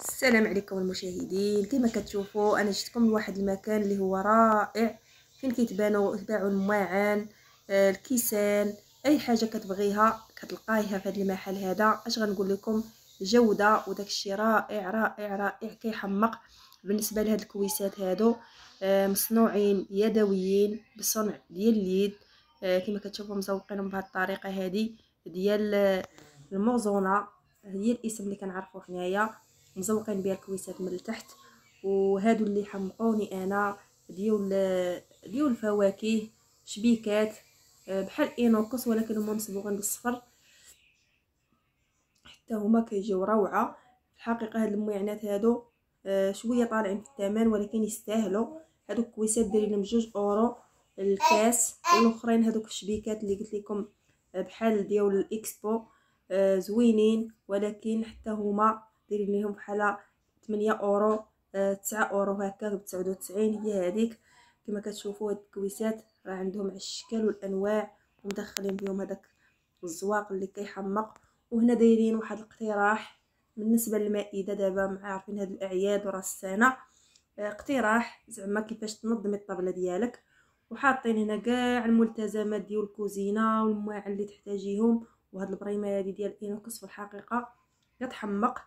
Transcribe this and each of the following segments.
السلام عليكم المشاهدين. كما كتشوفوا انا جيتكم لواحد المكان اللي هو رائع، فين كيتباعوا الماعن، الكيسان، اي حاجه كتبغيها كتلقايها في هذا المحل هذا. اش غنقول لكم، جوده وداك الشيء رائع رائع رائع كيحمق. بالنسبه لهاد الكويسات هادو مصنوعين يدويين بصنع ديال اليد. كما كتشوفوا مزوقينهم بهذه الطريقه هذه ديال الموزونه، هي الاسم اللي كنعرفوه حنايا. مزوقين بها الكويسات من التحت، وهادو اللي حمقوني انا ديال الفواكه، شبيكات بحال اينوكس ولكن هما مصبوغين بالصفر، حتى هما كيجيو روعه. في الحقيقه هاد المعينات هادو شويه طالعين في الثمن ولكن يستاهلوا. هادوك الكويسات دايرين لهم 2 اورو الكاس، والاخرين هادوك الشبيكات اللي قلت لكم بحال ديال الاكسبو زوينين، ولكن حتى هما دايرين لهم بحال 8 اورو 9 اورو هكا ب 99. هي هذيك. كما كتشوفوا هاد الكويسات راه عندهم الاشكال والانواع، ومدخلين بهم هذاك الزواق اللي كيحمق. وهنا دايرين واحد الاقتراح بالنسبه للمائده، دابا مع عارفين هاد الاعياد وراس السنه، اقتراح زعما كيفاش تنظمي الطابله ديالك. وحاطين هنا كاع الملتزمات ديال الكوزينه والمواعن اللي تحتاجيهم. وهاد البريمه هذه ديال اينوكس في الحقيقه كتحمق،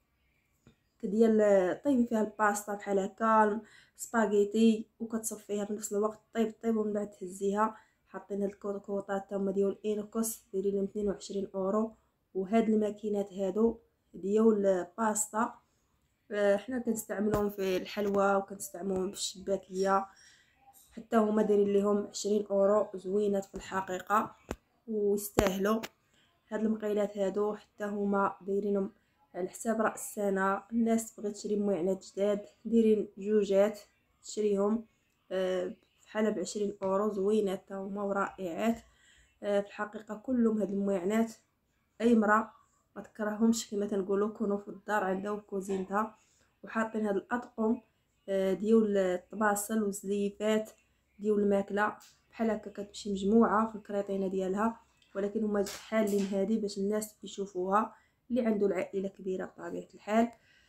ديال طيبي فيها الباستا بحال هكا سباغيتي وكتصفيها في نفس الوقت، طيب ومن بعد تهزيها. حاطين هاد الكوطات هما ديال اينوكس دايرين لهم 22 اورو. وهاد الماكينات هادو ديال الباستا حنا كنستعملوهم في الحلوى وكنستعملوهم في الشباكيه، حتى هما دايرين لهم 20 اورو. زوينات في الحقيقه ويستاهلوا. هاد المقيلات هادو حتى هما دايرينهم على حساب راس السنه. الناس بغات تشري معينات جداد دايرين جوجات تشريهم بحال ب20 اورو. زوينات حتى هما ورائعات في الحقيقه. كلهم هاد المعينات اي مراه ما تكرههمش كما تنقولوا، كونوا في الدار عندها وكوزينتها. وحاطين هاد الاطقم ديال الطباصل والزليفات ديال الماكله بحال هكا، كتمشي مجموعه في الكريطينه ديالها، ولكن هما حالين هذه باش الناس يشوفوها اللي عنده العائله كبيره بطبيعه الحال.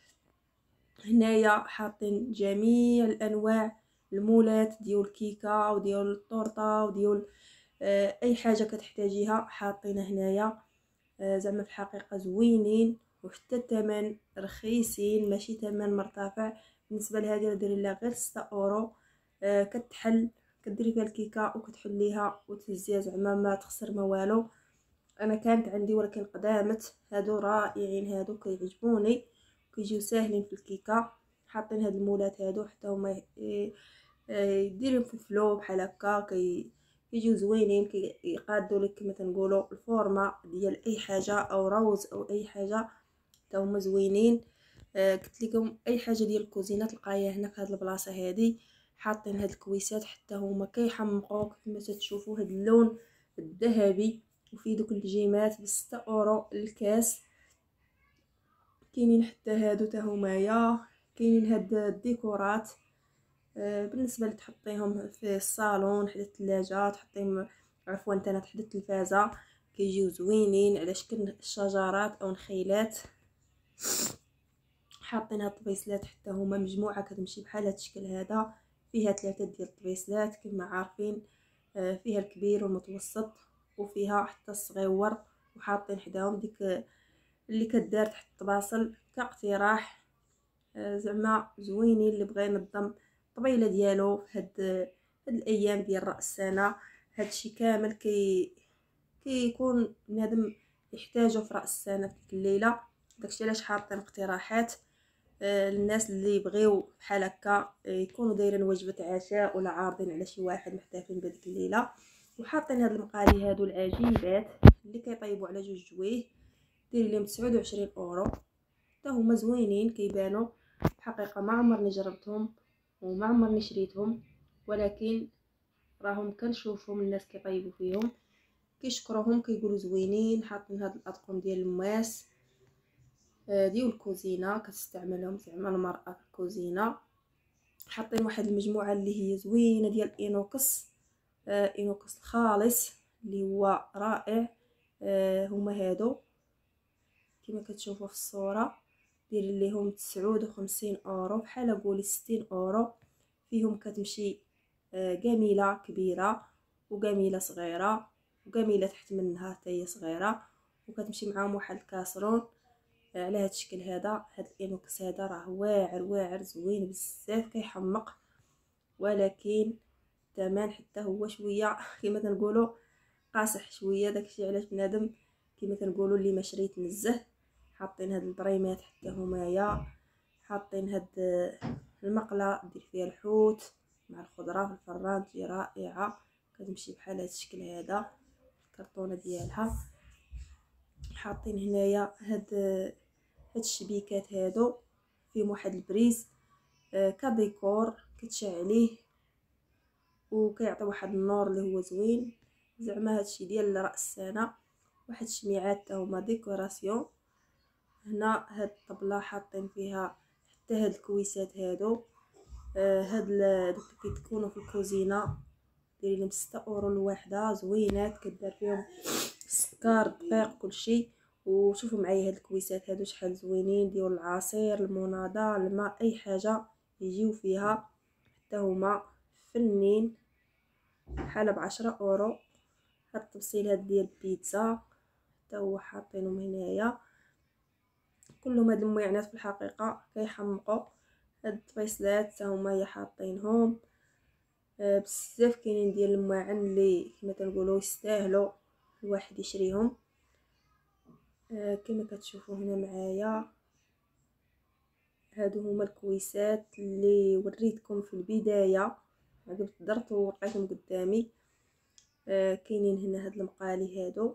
هنايا حاطين جميع الانواع، المولات ديال الكيكه وديال الطورطه وديال اي حاجه كتحتاجيها حاطينها هنايا. زعما في الحقيقه زوينين، وحتى الثمن رخيصين ماشي ثمن مرتفع. بالنسبه لهذه دايرين لها غير 6 اورو. كتحل كديري فيها الكيكه وكتحليها وتهزيها، زعما ما تخسر ما والو. انا كانت عندي ولكن قدامت. هادو رائعين، هادو كيعجبوني كيجيو ساهلين في الكيكه. حاطين هاد المولات هادو حتى هما يديروا في الفلو بحال هكا، كيجيو زوينين، كيقادوا لك كما تنقولوا الفورمه ديال اي حاجه او روز او اي حاجه. حتى هما زوينين. قلت لكم اي حاجه ديال الكوزينه تلقايها هنا في هاد البلاصه هذه. حاطين هاد الكويسات حتى هما كيحمقوا كما تشوفوا، هاد اللون الذهبي وفي دوك الجيمات ب6 اورو الكاس. كاينين حتى هادو تا همايا، كاينين هاد الديكورات بالنسبه لتحطيهم في الصالون حدا الثلاجه، تحطيهم عفوا تانا حدا التلفازه، كيجيو زوينين على شكل الشجرات او نخيلات. حاطين هاد الطبيسلات حتى هما مجموعه كتمشي بحال هاد الشكل هذا، فيها 3 ديال الطبيسلات كما عارفين. فيها الكبير والمتوسط وفيها حتى الصغيور. وحاطين حداهم ديك اللي كدار تحت الطباصل كاقتراح. زعما زوينين اللي بغى ينظم الطبيله ديالو في هاد الايام ديال راس السنه. هادشي كامل كيكون بنادم يحتاجه في راس السنه في ديك الليله. داكشي علاش حاطين اقتراحات للناس اللي يبغيو بحال هكا يكونوا دايرين وجبه عشاء ولا عارضين على شي واحد محتفل بهذيك الليله. وحاطين هاد المقالي هادو العجيبات اللي كيطيبوا على 2 جويه، داير لهم 29 اورو. حتى هما زوينين كيبانوا. الحقيقه ما عمرني جربتهم وما عمرني شريتهم، ولكن راهم كنشوفهم الناس كيطيبوا فيهم كيشكروهم كيقولوا زوينين. حاطين هاد الاطقم ديال الماس ديال الكوزينه كتستعملهم زعما المراه في الكوزينه. حاطين واحد المجموعه اللي هي زوينه ديال اينوكس، اينوكس الخالص اللي هو رائع. هما هادو كما كتشوفوا في الصوره، ديري ليهم 59 اورو بحال قولي 60 اورو. فيهم كتمشي قميله كبيره وقميله صغيره وقميله تحت منها حتى هي صغيره، وكتمشي معاهم واحد الكاسرون على هذا الشكل هذا. هذا الانوكس هذا راه واعر واعر زوين بزاف كيحمق، ولكن الثمن حتى هو شويه كما تنقولوا قاصح شويه. داكشي علاش بنادم كما تنقولوا اللي ما شريت نزه. حاطين هاد البريمات حتى همايا، حاطين هاد المقله دير فيها الحوت مع الخضره في الفران تجي رائعه. كتمشي بحال هاد الشكل هذا الكرتونه ديالها. حاطين هنايا هاد الشبيكات هادو فيهم واحد البريز كديكور كتشعليه وكيعطي واحد النور اللي هو زوين. زعما هادشي ديال راس السنه. واحد الشميعات حتى هما ديكوراسيون. هنا هاد الطبله حاطين فيها حتى هاد الكويسات هادو. هاد دوك اللي كيتكونوا في الكوزينه دايرين لهم 6 اورو الوحده، زوينات كدار فيهم السكر دقيق كلشي. وشوفوا معايا هاد الكويسات هادو شحال زوينين، ديال العصير المناضه الماء اي حاجه يجيو فيها حتى هما فنين بحال ب10 اورو. هاد التبصيلات ديال البيتزا حتى هو حاطينهم هنايا. كلهم هاد المعينات في الحقيقه كيحمقوا. هاد الطفيصلات حتى هما هي حاطينهم بزاف. كاينين ديال الماعن اللي كما تنقولوا يستاهلوا الواحد يشريهم. كما كتشوفوا هنا معايا هادو هما الكويسات اللي وريتكم في البدايه. درت ووريتهم قدامي. كاينين هنا هاد المقالي هادو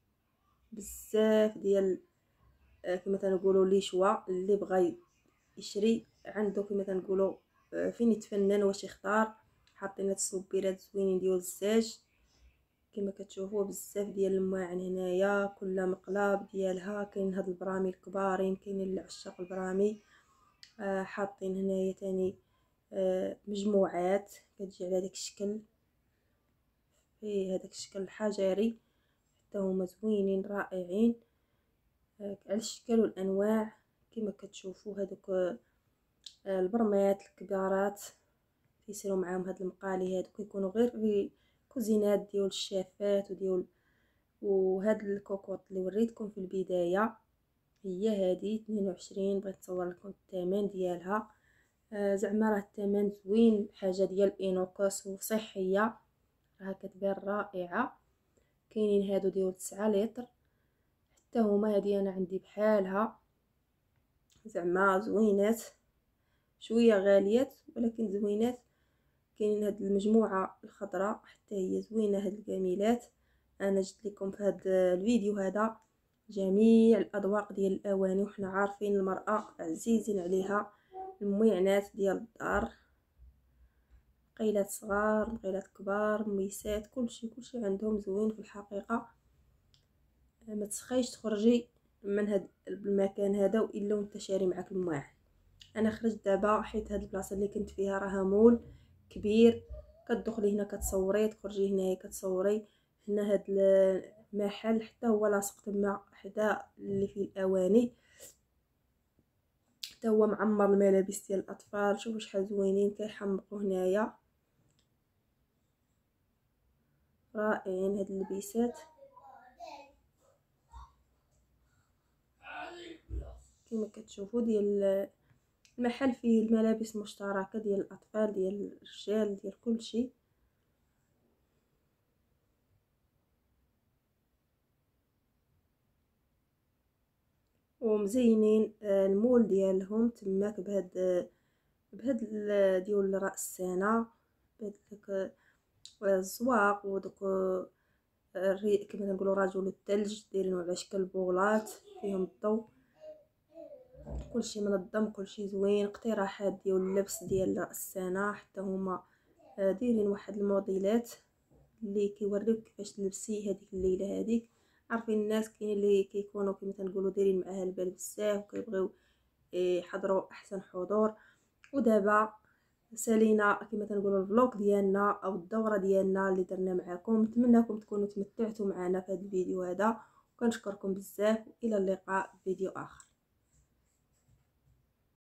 بزاف ديال كما تنقولوا لي شوا اللي بغى يشري عنده كما تنقولوا فين يتفنن واش يختار. حاطين هاد الصبيرات زوينين ديال الزاج كما كتشوفوا. بزاف ديال الماعن هنايا كل مقلاب ديالها. كاين هاد البرامي الكبارين كاينين لعشاق البرامي. حاطين هنايا تاني مجموعات كتجي على داك الشكل في هذاك الشكل الحجري حتى هما زوينين رائعين على الشكل والانواع. كما كتشوفوا هذوك البرمات الكبارات كيصيروا معاهم هاد المقالي هادو كيكونوا غير في كوزينات ديال الشافات وديال. وهاد الكوكوط اللي وريتكم في البدايه هي هذه 22. بغيت نصور لكم الثمن ديالها. زعما راه الثمن زوين، حاجه ديال انوكس وصحيه راه كتبان رائعه. كاينين هادو ديال 9 لتر حتى هما. هذه انا عندي بحالها زعما زوينات شويه غاليات ولكن زوينات. كاينين هاد المجموعه الخضراء حتى هي زوينه. هاد الجميلات انا جبت لكم في هذا الفيديو هذا جميع الاذواق ديال الاواني. وحنا عارفين المراه عزيزين عليها المعينات ديال الدار، مقيلات صغار مقيلات كبار ميسات كلشي عندهم زوين في الحقيقه. ما تسخيش تخرجي من هذا المكان هذا والا وانت شاري معاك الماعن. انا خرجت دابا حيت هاد البلاصه اللي كنت فيها راها مول كبير. كتدخلي هنا كتصوري، تخرجي هنايا كتصوري. هنا هاد المحل حتى هو لاصق تما حدا اللي فيه الاواني. حتى هو معمر الملابس ديال الاطفال. شوفوا شحال زوينين كيحمقوا هنايا رائعين هاد اللبيسات. كما كتشوفوا ديال المحل فيه الملابس مشتركه ديال الاطفال ديال الرجال ديال كلشي. ومزينين المول ديالهم تماك بهاد ديال راس السنه بهاد الزواق ودوك كما نقولوا رجل الثلج دايرين على شكل بولات فيهم الضوء. كلشي منظم كلشي زوين. اقتراحات ديال اللبس ديال راس السنه حتى هما دايرين واحد الموديلات اللي كيوريوك كيفاش تلبسي هذيك الليله هذيك. عارفين الناس كاين اللي كيكونوا كما تنقولوا دايرين معاها البال بزاف وكيبغيو يحضروا احسن حضور. ودابا سالينا كما تنقولوا الفلوق ديالنا او الدوره ديالنا اللي درنا معكم. نتمنىكم تكونوا تمتعتوا معنا في هذا الفيديو هذا وكنشكركم بزاف. والى اللقاء في فيديو اخر.